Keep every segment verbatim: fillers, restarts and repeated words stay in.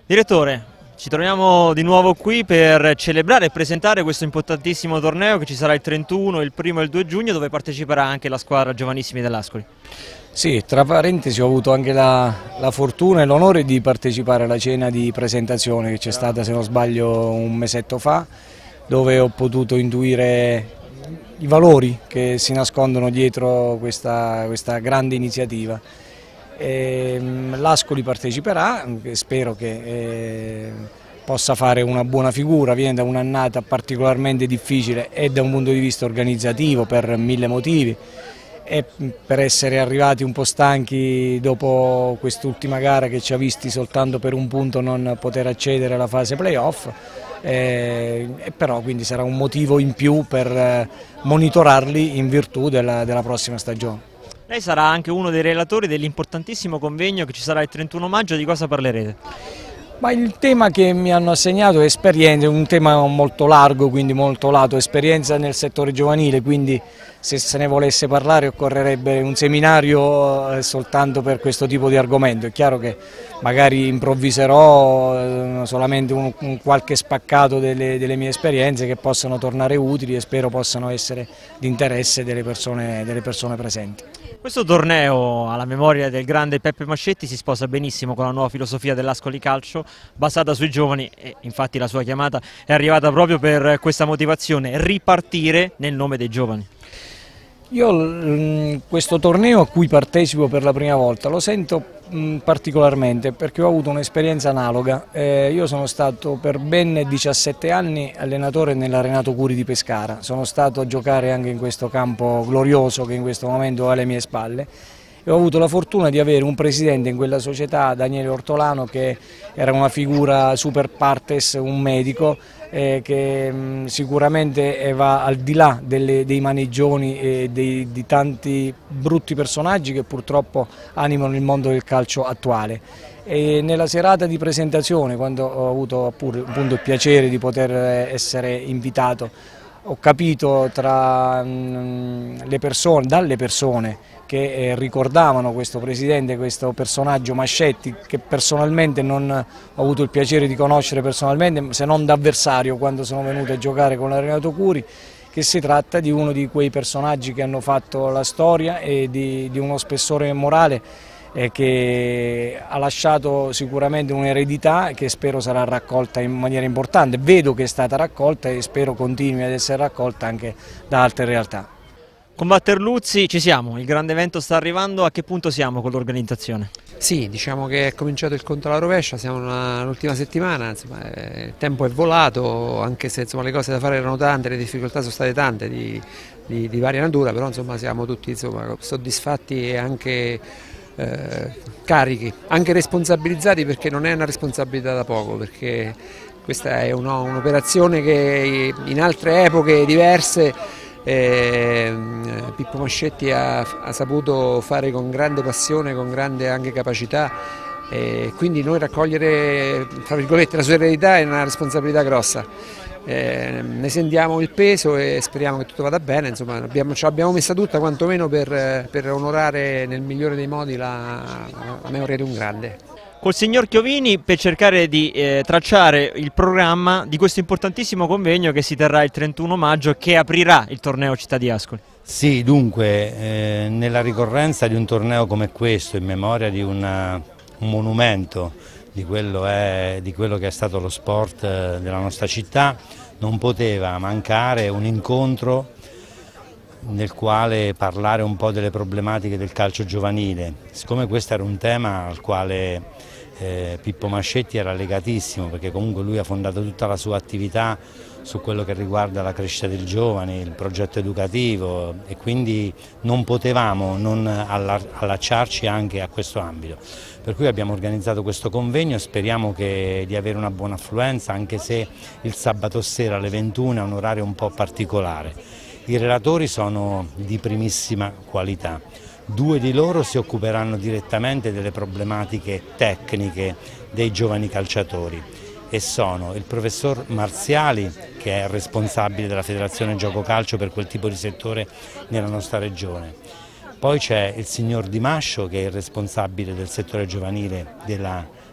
Direttore, ci troviamo di nuovo qui per celebrare e presentare questo importantissimo torneo che ci sarà il trentuno, il primo e il due giugno, dove parteciperà anche la squadra giovanissimi dell'Ascoli. Sì, tra parentesi ho avuto anche la, la fortuna e l'onore di partecipare alla cena di presentazione che c'è stata, se non sbaglio, un mesetto fa, dove ho potuto intuire i valori che si nascondono dietro questa, questa grande iniziativa. L'Ascoli parteciperà, spero che eh, possa fare una buona figura, viene da un'annata particolarmente difficile e da un punto di vista organizzativo per mille motivi e per essere arrivati un po' stanchi dopo quest'ultima gara che ci ha visti soltanto per un punto non poter accedere alla fase playoff, eh, e però quindi sarà un motivo in più per monitorarli in virtù della, della prossima stagione. Lei sarà anche uno dei relatori dell'importantissimo convegno che ci sarà il trentuno maggio, di cosa parlerete? Ma il tema che mi hanno assegnato è esperienza, un tema molto largo, quindi molto lato, esperienza nel settore giovanile, quindi se se ne volesse parlare occorrerebbe un seminario soltanto per questo tipo di argomento. È chiaro che magari improvviserò solamente un, un qualche spaccato delle, delle mie esperienze che possano tornare utili e spero possano essere di interesse delle persone, delle persone presenti. Questo torneo alla memoria del grande Peppe Mascetti si sposa benissimo con la nuova filosofia dell'Ascoli Calcio, basata sui giovani, e infatti la sua chiamata è arrivata proprio per questa motivazione: ripartire nel nome dei giovani. Io questo torneo a cui partecipo per la prima volta lo sento particolarmente perché ho avuto un'esperienza analoga. Eh, io sono stato per ben diciassette anni allenatore nella Renato Curi di Pescara, sono stato a giocare anche in questo campo glorioso che in questo momento è alle mie spalle e ho avuto la fortuna di avere un presidente in quella società, Daniele Ortolano, che era una figura super partes, un medico eh, che mh, sicuramente va al di là delle, dei maneggioni e dei, di tanti brutti personaggi che purtroppo animano il mondo del calcio attuale. E nella serata di presentazione, quando ho avuto appunto il piacere di poter essere invitato, ho capito tra mh, le persone, dalle persone che eh, ricordavano questo presidente, questo personaggio Mascetti, che personalmente non ho avuto il piacere di conoscere personalmente, se non da avversario quando sono venuto a giocare con la Renato Curi, che si tratta di uno di quei personaggi che hanno fatto la storia e di, di uno spessore morale eh, che ha lasciato sicuramente un'eredità che spero sarà raccolta in maniera importante. Vedo che è stata raccolta e spero continui ad essere raccolta anche da altre realtà. Con Batterluzzi ci siamo, il grande evento sta arrivando, a che punto siamo con l'organizzazione? Sì, diciamo che è cominciato il conto alla rovescia, siamo all'ultima settimana, insomma, il tempo è volato, anche se insomma, le cose da fare erano tante, le difficoltà sono state tante di, di, di varia natura, però insomma, siamo tutti insomma, soddisfatti e anche eh, carichi, anche responsabilizzati, perché non è una responsabilità da poco, perché questa è un'operazione che in altre epoche diverse Eh, Pippo Mascetti ha, ha saputo fare con grande passione, con grande anche capacità, e quindi noi raccogliere tra virgolette la sua eredità è una responsabilità grossa. Eh, ne sentiamo il peso e speriamo che tutto vada bene, insomma, abbiamo, ce l'abbiamo messa tutta quantomeno per, per onorare nel migliore dei modi la, la memoria di un grande. Col signor Chiovini per cercare di eh, tracciare il programma di questo importantissimo convegno che si terrà il trentuno maggio e che aprirà il torneo Città di Ascoli. Sì, dunque, eh, nella ricorrenza di un torneo come questo, in memoria di una, un monumento di quello, è, di quello che è stato lo sport eh, della nostra città, non poteva mancare un incontro nel quale parlare un po' delle problematiche del calcio giovanile. Siccome questo era un tema al quale eh, Pippo Mascetti era legatissimo, perché comunque lui ha fondato tutta la sua attività su quello che riguarda la crescita del giovane, il progetto educativo, e quindi non potevamo non allacciarci anche a questo ambito. Per cui abbiamo organizzato questo convegno, speriamo che, di avere una buona affluenza, anche se il sabato sera alle ventuno è un orario un po' particolare. I relatori sono di primissima qualità, due di loro si occuperanno direttamente delle problematiche tecniche dei giovani calciatori e sono il professor Marziali, che è responsabile della Federazione Gioco Calcio per quel tipo di settore nella nostra regione, Poi c'è il signor Di Mascio, che è il responsabile del settore giovanile della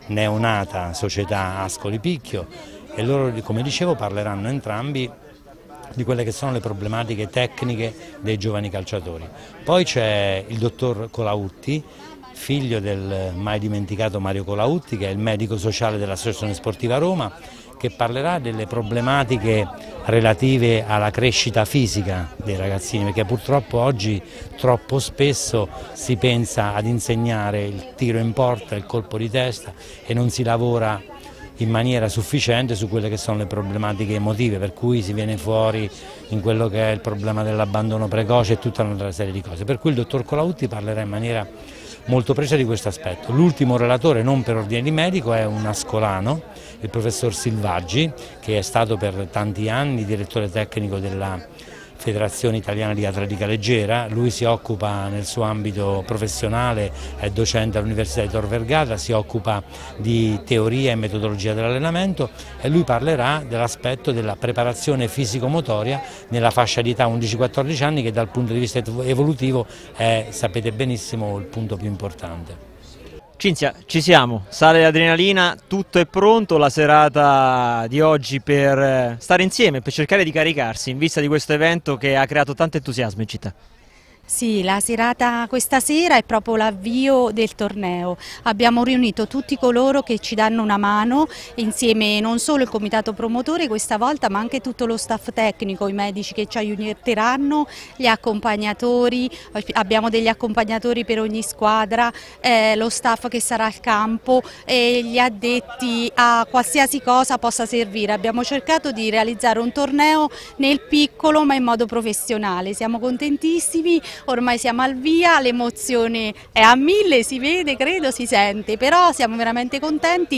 neonata società Ascoli Picchio, e loro, come dicevo, parleranno entrambi di quelle che sono le problematiche tecniche dei giovani calciatori. Poi c'è il dottor Colautti, figlio del mai dimenticato Mario Colautti, che è il medico sociale dell'Associazione Sportiva Roma, che parlerà delle problematiche relative alla crescita fisica dei ragazzini, perché purtroppo oggi troppo spesso si pensa ad insegnare il tiro in porta, il colpo di testa, e non si lavora in maniera sufficiente su quelle che sono le problematiche emotive, per cui si viene fuori in quello che è il problema dell'abbandono precoce e tutta una serie di cose. Per cui il dottor Colautti parlerà in maniera molto precisa di questo aspetto. L'ultimo relatore, non per ordine di medico, è un ascolano, il professor Silvaggi, che è stato per tanti anni direttore tecnico della Federazione Italiana di Atletica Leggera. Lui si occupa nel suo ambito professionale, è docente all'Università di Tor Vergata, si occupa di teoria e metodologia dell'allenamento, e lui parlerà dell'aspetto della preparazione fisico-motoria nella fascia di età undici quattordici anni, che dal punto di vista evolutivo è, sapete benissimo, il punto più importante. Cinzia, ci siamo, sale l'adrenalina, tutto è pronto, la serata di oggi per stare insieme, per cercare di caricarsi in vista di questo evento che ha creato tanto entusiasmo in città. Sì, la serata questa sera è proprio l'avvio del torneo. Abbiamo riunito tutti coloro che ci danno una mano, insieme non solo il comitato promotore questa volta, ma anche tutto lo staff tecnico, i medici che ci aiuteranno, gli accompagnatori, abbiamo degli accompagnatori per ogni squadra, eh, lo staff che sarà al campo e gli addetti a qualsiasi cosa possa servire. Abbiamo cercato di realizzare un torneo nel piccolo ma in modo professionale. Siamo contentissimi. Ormai siamo al via, l'emozione è a mille, si vede, credo, si sente, però siamo veramente contenti,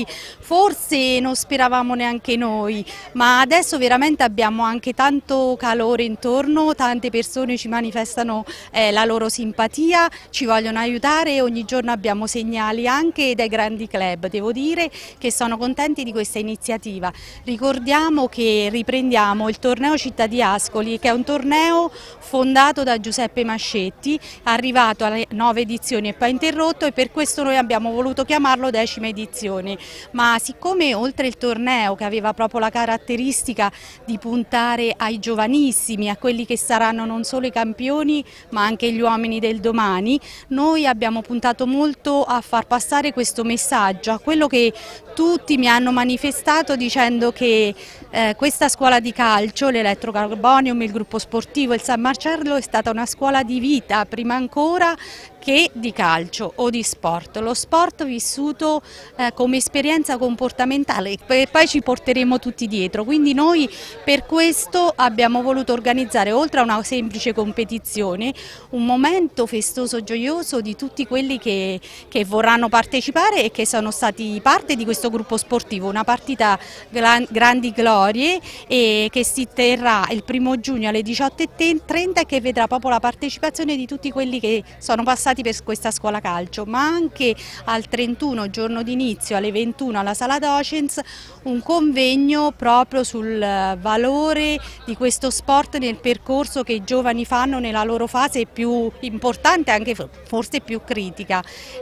forse non speravamo neanche noi, ma adesso veramente abbiamo anche tanto calore intorno, tante persone ci manifestano eh, la loro simpatia, ci vogliono aiutare e ogni giorno abbiamo segnali anche dai grandi club, devo dire che sono contenti di questa iniziativa. Ricordiamo che riprendiamo il torneo Città di Ascoli, che è un torneo fondato da Giuseppe Mascetti, arrivato alle nove edizioni e poi interrotto, e per questo noi abbiamo voluto chiamarlo decima edizione. Ma siccome oltre il torneo, che aveva proprio la caratteristica di puntare ai giovanissimi, a quelli che saranno non solo i campioni ma anche gli uomini del domani, noi abbiamo puntato molto a far passare questo messaggio, a quello che tutti mi hanno manifestato dicendo che eh, questa scuola di calcio, l'Elettrocarbonium, il gruppo sportivo, il San Marcello, è stata una scuola di vita, prima ancora che di calcio o di sport, lo sport vissuto eh, come esperienza comportamentale e poi ci porteremo tutti dietro, quindi noi per questo abbiamo voluto organizzare, oltre a una semplice competizione, un momento festoso, gioioso di tutti quelli che, che vorranno partecipare e che sono stati parte di questo gruppo sportivo, una partita grandi glorie e che si terrà il primo giugno alle diciotto e trenta e che vedrà proprio la partecipazione di tutti quelli che sono passati per questa scuola calcio, ma anche al trentuno, giorno d'inizio, alle ventuno alla Sala Docens, un convegno proprio sul valore di questo sport nel percorso che i giovani fanno nella loro fase più importante, anche forse più critica.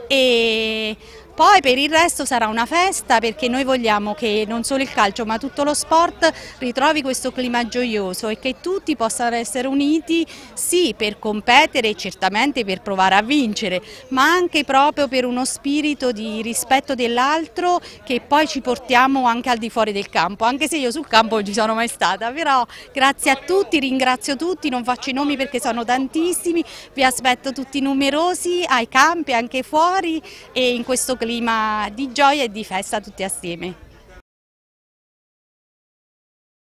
E poi per il resto sarà una festa, perché noi vogliamo che non solo il calcio ma tutto lo sport ritrovi questo clima gioioso e che tutti possano essere uniti, sì, per competere e certamente per provare a vincere, ma anche proprio per uno spirito di rispetto dell'altro che poi ci portiamo anche al di fuori del campo, anche se io sul campo non ci sono mai stata, però grazie a tutti, ringrazio tutti, non faccio i nomi perché sono tantissimi, vi aspetto tutti numerosi ai campi, anche fuori, e in questo clima di gioia e di festa tutti assieme.